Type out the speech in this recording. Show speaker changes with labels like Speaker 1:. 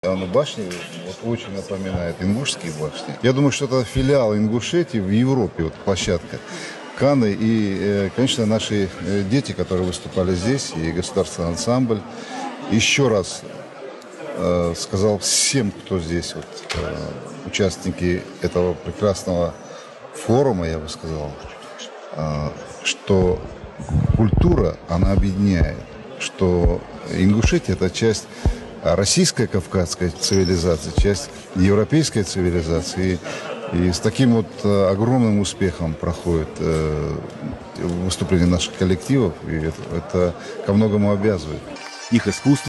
Speaker 1: Башни вот, очень напоминает ингушские башни. Я думаю, что это филиал Ингушетии в Европе, вот площадка. Каны и, конечно, наши дети, которые выступали здесь, и государственный ансамбль. Еще раз сказал всем, кто здесь, вот, участники этого прекрасного форума, я бы сказал, что культура, она объединяет, что Ингушетия – это часть российской кавказской цивилизации, часть европейской цивилизации. И с таким вот огромным успехом проходит выступление наших коллективов, и это ко многому обязывает.
Speaker 2: Их искусство